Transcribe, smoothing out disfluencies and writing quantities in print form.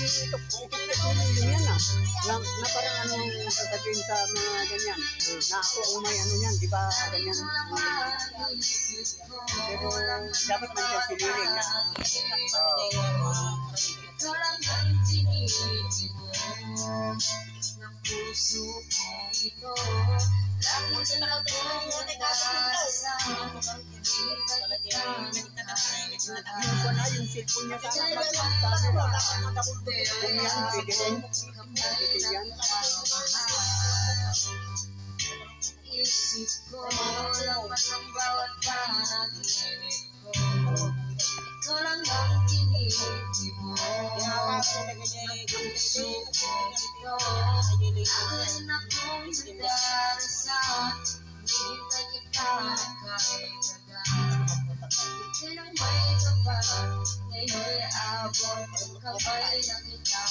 itik-itik yan ah. Na parang ano sasabihin sa mga ganyan. Na ako ang may ano yan, di ba ganyan. Pero dapat man siyang siniling na. Parang ang tinitibo ng puso kong ito. Lagi na nag-uunasa. Yung pa na yung cellphone niya sa camera. Kung yan, pwede rin. Pwede yan. Isip ko lampas ang bawat panaginip ko. Ikaw lang ang tinitib mo. Puso kong ito. Akin akong nagdarasal. Hindi kita nakailagan. Itinang may kapal. Ngayon'y abot. Kabay na kita